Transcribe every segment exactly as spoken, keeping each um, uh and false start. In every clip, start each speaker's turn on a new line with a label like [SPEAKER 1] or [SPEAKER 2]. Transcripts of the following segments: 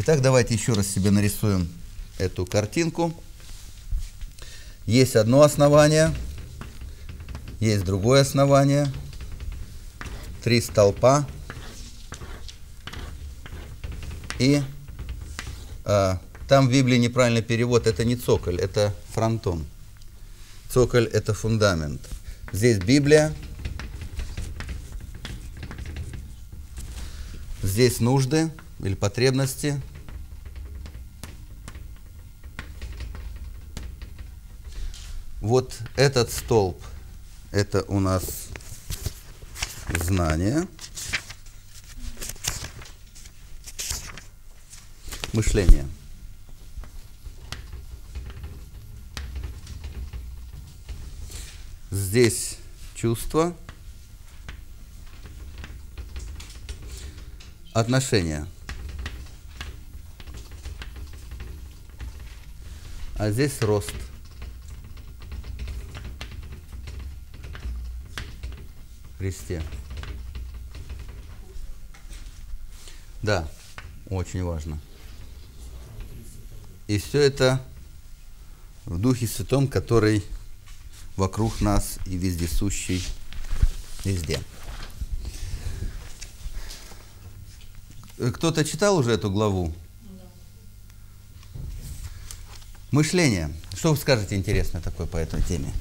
[SPEAKER 1] Итак, давайте еще раз себе нарисуем эту картинку. Есть одно основание, есть другое основание, три столпа и а, там в Библии неправильный перевод, это не цоколь, это фронтон. Цоколь – это фундамент. Здесь Библия, здесь нужды или потребности. Вот этот столб – это у нас знание, мышление. Здесь чувство, отношения. А здесь рост. В Христе. Да, очень важно. И все это в Духе Святом, который вокруг нас и вездесущий везде. Кто-то читал уже эту главу? Мышление. Что вы скажете интересное такое по этой теме?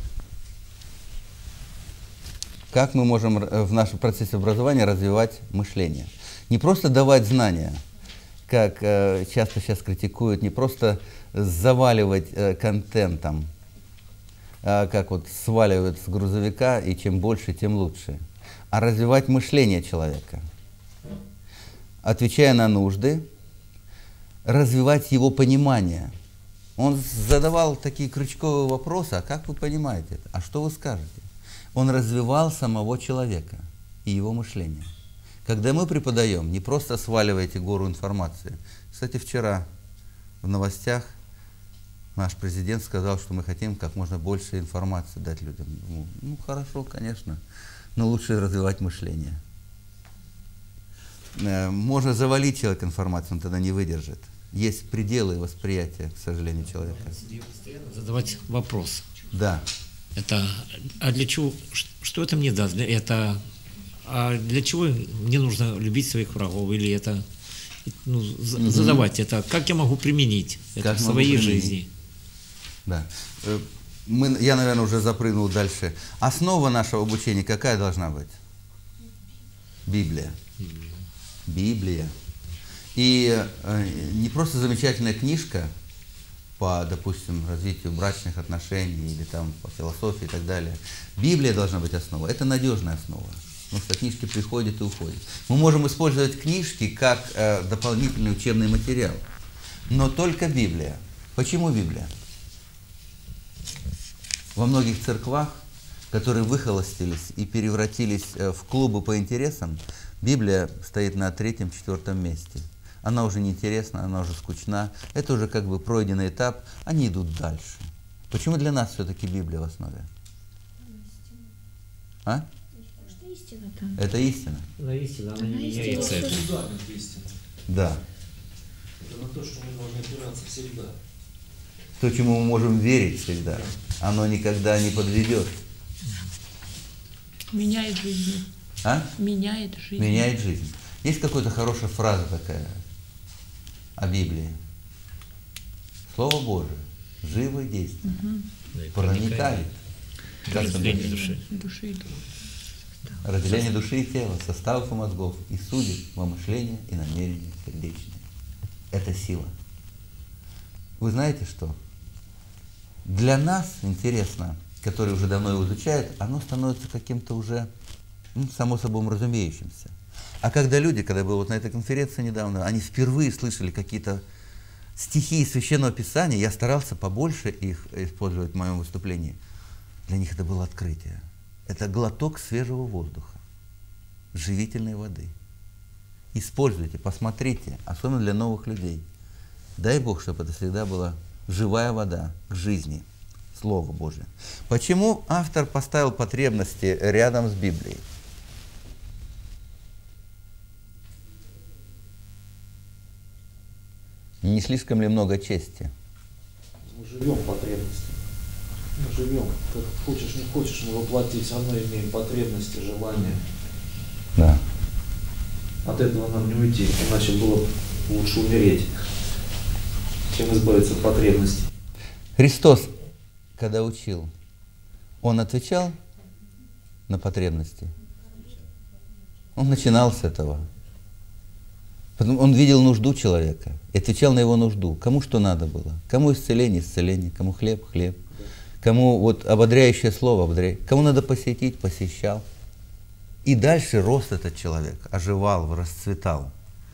[SPEAKER 1] Как мы можем в нашем процессе образования развивать мышление? Не просто давать знания, как э, часто сейчас критикуют, не просто заваливать э, контентом, а как вот сваливают с грузовика, и чем больше, тем лучше, а развивать мышление человека, отвечая на нужды, развивать его понимание. Он задавал такие крючковые вопросы: а как вы понимаете это? А что вы скажете? Он развивал самого человека и его мышление. Когда мы преподаем, не просто сваливаете гору информации. Кстати, вчера в новостях наш президент сказал, что мы хотим как можно больше информации дать людям. Ну, ну хорошо, конечно, но лучше развивать мышление. Можно завалить человека информацией, он тогда не выдержит. Есть пределы восприятия, к сожалению, человека.
[SPEAKER 2] Задавать вопрос.
[SPEAKER 1] Да.
[SPEAKER 2] Это, а для чего, что это мне даст? Это, а для чего мне нужно любить своих врагов? Или это, ну, mm-hmm. задавать это, как я могу применить это в своей применить? жизни?
[SPEAKER 1] Да. Мы, я, наверное, уже запрыгнул дальше. Основа нашего обучения какая должна быть? Библия.
[SPEAKER 2] Библия.
[SPEAKER 1] Библия. И э, не просто замечательная книжка по, допустим, развитию брачных отношений или там по философии и так далее. Библия должна быть основой. Это надежная основа. Потому что книжки приходят и уходят. Мы можем использовать книжки как э, дополнительный учебный материал. Но только Библия. Почему Библия? Во многих церквах, которые выхолостились и превратились в клубы по интересам, Библия стоит на третьем-четвертом месте. Она уже неинтересна, она уже скучна. Это уже как бы пройденный этап, они идут дальше. Почему для нас все-таки Библия в основе? А?
[SPEAKER 3] Истина там.
[SPEAKER 1] Это истина.
[SPEAKER 2] Она истина, она не меняется.
[SPEAKER 4] Это истина.
[SPEAKER 1] Да.
[SPEAKER 4] Это на то, что мы должны опираться всегда.
[SPEAKER 1] То, чему мы можем верить всегда, оно никогда не подведет.
[SPEAKER 3] Меняет жизнь.
[SPEAKER 1] А?
[SPEAKER 3] Меняет жизнь.
[SPEAKER 1] Меняет жизнь. Есть какая-то хорошая фраза такая о Библии. Слово Божие живо и действенно. Угу. Проникает.
[SPEAKER 2] Разделение души.
[SPEAKER 3] Души и духа.
[SPEAKER 1] Разделение души и тела, составов и мозгов, и судит во мышлении и намерения сердечные. Это сила. Вы знаете что? Для нас, интересно, которые уже давно его изучают, оно становится каким-то уже, ну, само собой разумеющимся. А когда люди, когда был вот на этой конференции недавно, они впервые слышали какие-то стихи из Священного Писания, я старался побольше их использовать в моем выступлении. Для них это было открытие. Это глоток свежего воздуха, живительной воды. Используйте, посмотрите, особенно для новых людей. Дай Бог, чтобы это всегда была живая вода к жизни, Слово Божие. Почему автор поставил потребности рядом с Библией? Не слишком ли много чести?
[SPEAKER 4] Мы живем потребностями. Мы живем. Как хочешь, не хочешь, мы воплотить, все равно имеем потребности, желания.
[SPEAKER 1] Да.
[SPEAKER 4] От этого нам не уйти, иначе было бы лучше умереть, чем избавиться от потребностей.
[SPEAKER 1] Христос, когда учил, Он отвечал на потребности? Он начинал с этого. Он видел нужду человека и отвечал на его нужду. Кому что надо было. Кому исцеление, исцеление. Кому хлеб, хлеб. Кому вот ободряющее слово, ободряй. Кому надо посетить, посещал. И дальше рос этот человек, оживал, расцветал.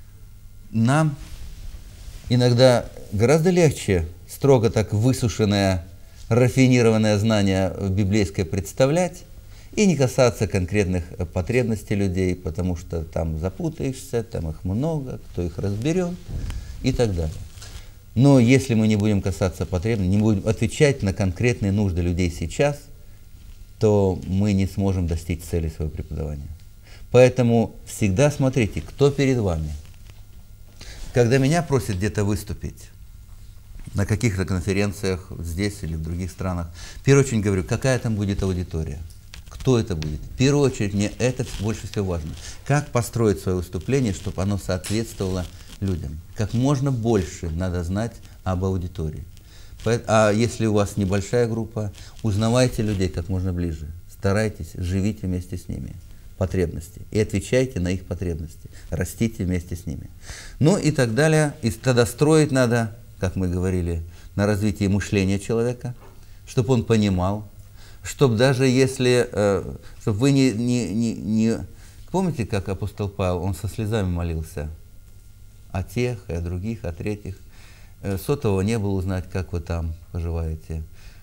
[SPEAKER 1] Нам иногда гораздо легче строго так высушенное, рафинированное знание библейское представлять и не касаться конкретных потребностей людей, потому что там запутаешься, там их много, кто их разберет и так далее. Но если мы не будем касаться потребностей, не будем отвечать на конкретные нужды людей сейчас, то мы не сможем достичь цели своего преподавания. Поэтому всегда смотрите, кто перед вами. Когда меня просят где-то выступить, на каких-то конференциях здесь или в других странах, в первую очередь говорю, какая там будет аудитория, кто это будет. В первую очередь мне это больше всего важно. Как построить свое выступление, чтобы оно соответствовало людям. Как можно больше надо знать об аудитории. А если у вас небольшая группа, узнавайте людей как можно ближе. Старайтесь, живите вместе с ними. Потребности. И отвечайте на их потребности. Растите вместе с ними. Ну и так далее. И тогда строить надо, как мы говорили, на развитии мышления человека, чтобы он понимал, чтобы даже если, э, чтобы вы не, не, не, не... Помните, как апостол Павел, он со слезами молился о тех, и о других, о третьих. Сотового не было узнать, как вы там поживаете.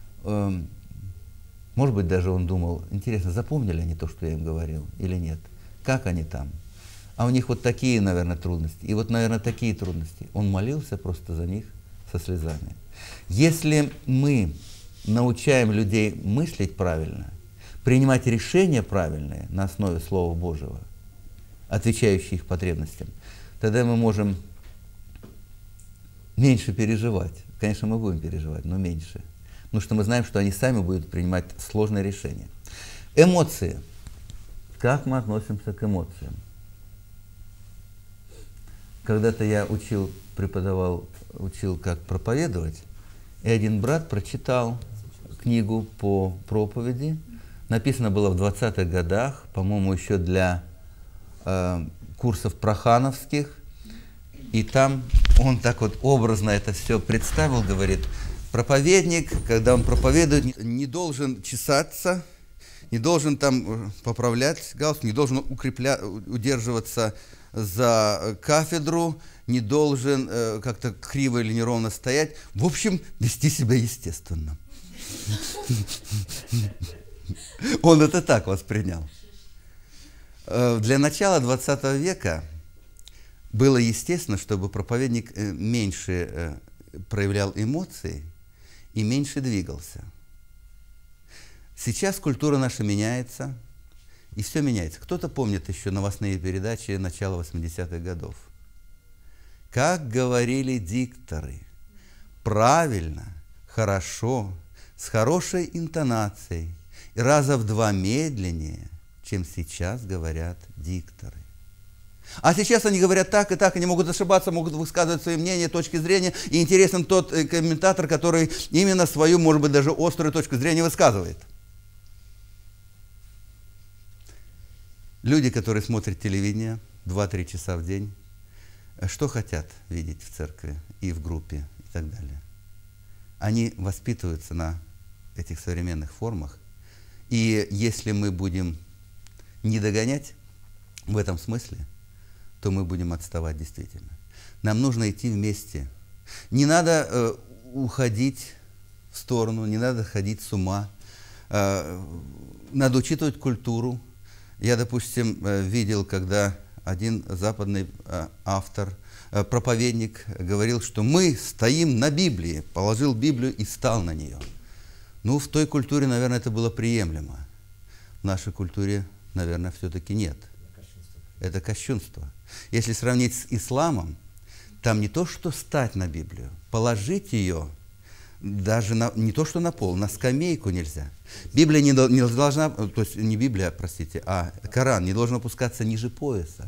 [SPEAKER 1] Может быть, даже он думал, интересно, запомнили они то, что я им говорил, или нет? Как они там? А у них вот такие, наверное, трудности. И вот, наверное, такие трудности. Он молился просто за них со слезами. Если мы научаем людей мыслить правильно, принимать решения правильные на основе Слова Божьего, отвечающие их потребностям, тогда мы можем меньше переживать. Конечно, мы будем переживать, но меньше. Потому что мы знаем, что они сами будут принимать сложные решения. Эмоции. Как мы относимся к эмоциям? Когда-то я учил, преподавал, учил, как проповедовать, и один брат прочитал книгу по проповеди. Написано было в двадцатых годах, по-моему, еще для э, курсов прохановских. И там он так вот образно это все представил, говорит, проповедник, когда он проповедует, не должен чесаться, не должен там поправлять галстук, не должен укрепля... удерживаться за кафедру, не должен э, как-то криво или неровно стоять. В общем, вести себя естественно. Он это так воспринял. Для начала двадцатого века было естественно, чтобы проповедник меньше проявлял эмоции и меньше двигался. Сейчас культура наша меняется, и все меняется. Кто-то помнит еще новостные передачи начала восьмидесятых годов. Как говорили дикторы, правильно, хорошо, с хорошей интонацией, и раза в два медленнее, чем сейчас говорят дикторы. А сейчас они говорят так и так, они могут ошибаться, могут высказывать свои мнения, точки зрения, и интересен тот комментатор, который именно свою, может быть, даже острую точку зрения высказывает. Люди, которые смотрят телевидение два-три часа в день, что хотят видеть в церкви и в группе и так далее? Они воспитываются на этих современных формах, и если мы будем не догонять в этом смысле, то мы будем отставать действительно. Нам нужно идти вместе. Не надо э, уходить в сторону, не надо ходить с ума. Э, надо учитывать культуру. Я, допустим, э, видел, когда один западный э, автор, э, проповедник говорил, что мы стоим на Библии, положил Библию и стал на нее. Ну, в той культуре, наверное, это было приемлемо. В нашей культуре, наверное, все-таки нет. Это кощунство. Если сравнить с исламом, там не то, что стать на Библию, положить ее даже на, не то, что на пол, на скамейку нельзя. Библия не, не должна, то есть не Библия, простите, а Коран не должен опускаться ниже пояса.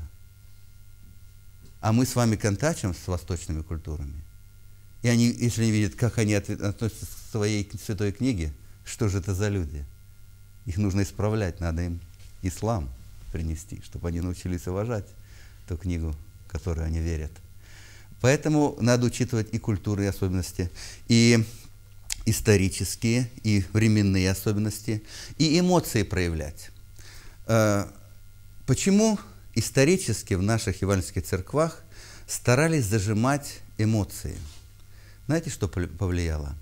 [SPEAKER 1] А мы с вами контачим с восточными культурами. И они, если они видят, как они относятся к своей святой книге, что же это за люди? Их нужно исправлять, надо им ислам принести, чтобы они научились уважать ту книгу, в которую они верят. Поэтому надо учитывать и культурные особенности, и исторические, и временные особенности, и эмоции проявлять. Почему исторически в наших евангельских церквах старались зажимать эмоции? Знаете, что повлияло?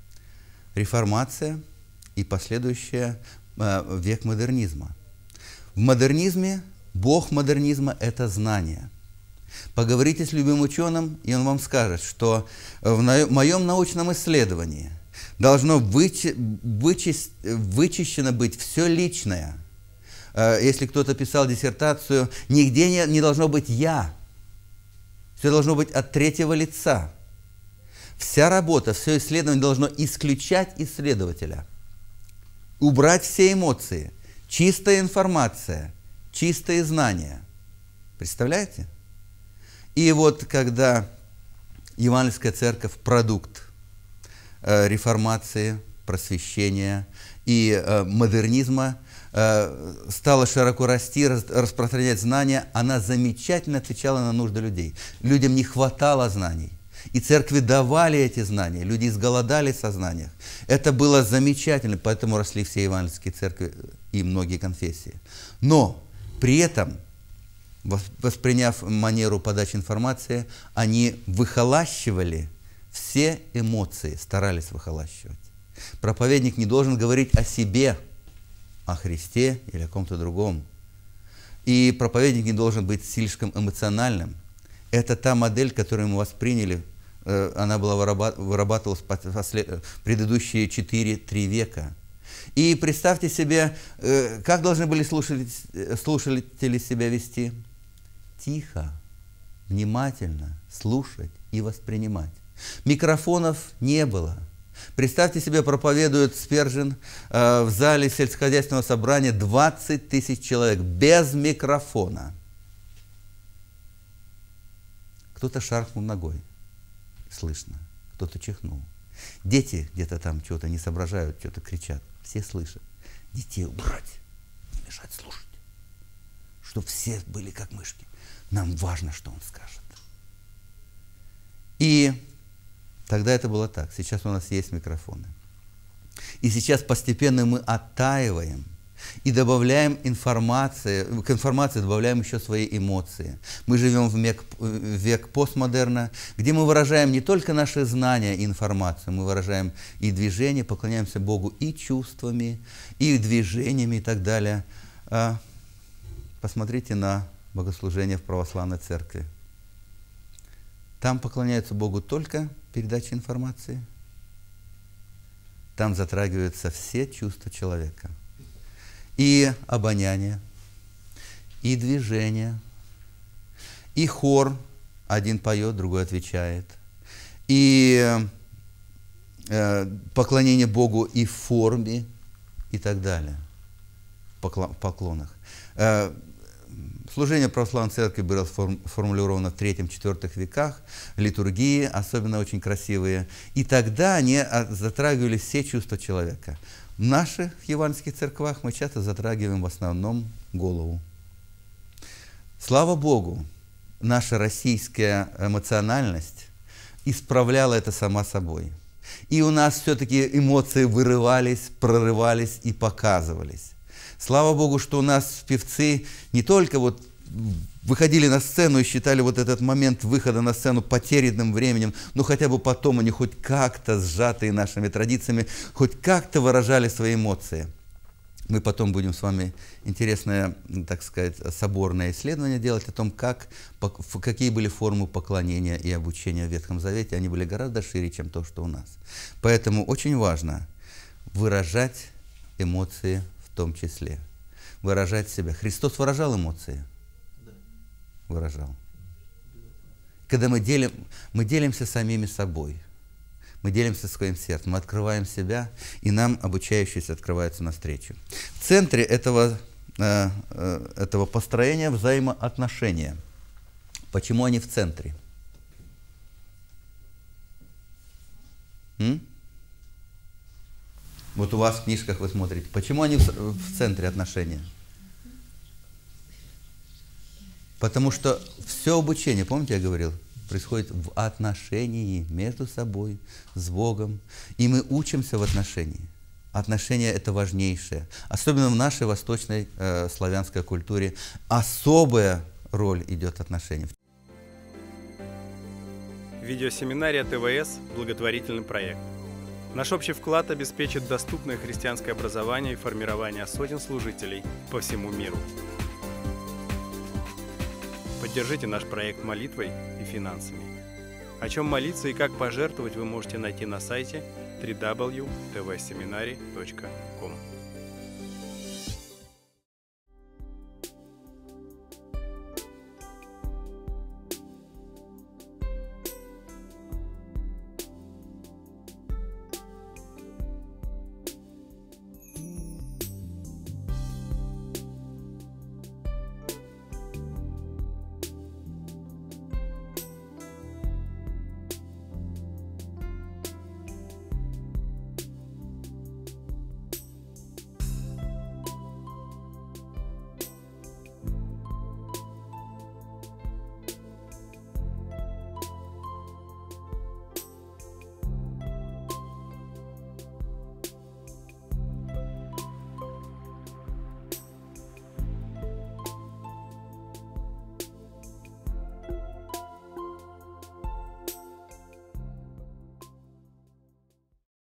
[SPEAKER 1] Реформация и последующий век модернизма. В модернизме, бог модернизма – это знание. Поговорите с любым ученым, и он вам скажет, что в моем научном исследовании должно вычи, вычис, вычищено быть все личное. Если кто-то писал диссертацию, нигде не, не должно быть «я». Все должно быть от третьего лица. Вся работа, все исследование должно исключать исследователя. Убрать все эмоции. Чистая информация, чистые знания. Представляете? И вот когда Евангельская церковь – продукт э, реформации, просвещения и э, модернизма, э, стала широко расти, рас, распространять знания, она замечательно отвечала на нужды людей. Людям не хватало знаний. И церкви давали эти знания, люди изголодались о знаниях. Это было замечательно, поэтому росли все евангельские церкви и многие конфессии. Но при этом, восприняв манеру подачи информации, они выхолащивали все эмоции, старались выхолащивать. Проповедник не должен говорить о себе, о Христе или о ком-то другом. И проповедник не должен быть слишком эмоциональным. Это та модель, которую мы восприняли, она была вырабатывалась в предыдущие четыре-три века. И представьте себе, как должны были слушатели, слушатели себя вести? Тихо, внимательно слушать и воспринимать. Микрофонов не было. Представьте себе, проповедует Спержин в зале сельскохозяйственного собрания двадцать тысяч человек без микрофона. Кто-то шаркнул ногой, слышно, кто-то чихнул. Дети где-то там что-то не соображают, что-то кричат, все слышат. Детей убрать, не мешать слушать, чтобы все были как мышки. Нам важно, что он скажет. И тогда это было так. Сейчас у нас есть микрофоны. И сейчас постепенно мы оттаиваем и добавляем информации, к информации добавляем еще свои эмоции. Мы живем в век, в век постмодерна, где мы выражаем не только наши знания и информацию, мы выражаем и движение, поклоняемся Богу и чувствами, и движениями и так далее. Посмотрите на богослужение в православной церкви. Там поклоняются Богу только передачей информации. Там затрагиваются все чувства человека. И обоняние, и движение, и хор. Один поет, другой отвечает. И э, поклонение Богу и в форме, и так далее. В поклонах. Э, Служение православной церкви было сформулировано в третьем-четвёртом веках, литургии особенно очень красивые. И тогда они затрагивали все чувства человека. В наших евангельских церквах мы часто затрагиваем в основном голову. Слава Богу, наша российская эмоциональность исправляла это сама собой. И у нас все-таки эмоции вырывались, прорывались и показывались. Слава Богу, что у нас певцы не только вот выходили на сцену и считали вот этот момент выхода на сцену потерянным временем, но хотя бы потом они хоть как-то, сжатые нашими традициями, хоть как-то выражали свои эмоции. Мы потом будем с вами интересное, так сказать, соборное исследование делать о том, как, какие были формы поклонения и обучения в Ветхом Завете. Они были гораздо шире, чем то, что у нас. Поэтому очень важно выражать эмоции в том числе. Выражать себя. Христос выражал эмоции? Выражал. когда мы, делим, мы делимся самими собой, мы делимся своим сердцем, мы открываем себя, и нам обучающиеся открываются навстречу. В центре этого, э, э, этого построения взаимоотношения. Почему они в центре? М? Вот у вас в книжках вы смотрите. Почему они в, в центре отношения? Потому что все обучение, помните, я говорил, происходит в отношении между собой, с Богом. И мы учимся в отношении. Отношения – это важнейшее. Особенно в нашей восточной э, славянской культуре особая роль идет отношений.
[SPEAKER 5] Видеосеминария ТВС – благотворительный проект. Наш общий вклад обеспечит доступное христианское образование и формирование сотен служителей по всему миру. Поддержите наш проект молитвой и финансами. О чем молиться и как пожертвовать вы можете найти на сайте дабл ю дабл ю дабл ю точка ти ви семинари точка ком.